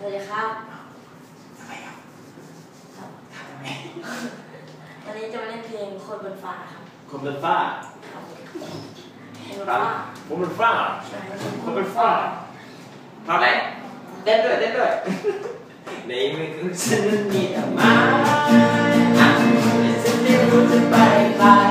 วัสดีครับทำไมครับทำไมวันนี้จะมาเล่นเพลงคนบนฟ้าครับคนบนฟ้าครับคนบนฟ้าคนบนฟ้าคนบนฟ้าทำไรเต้นด้วยในมือของฉันนั้นมีดอกไม้ฉันไม่รู้จะไปไกล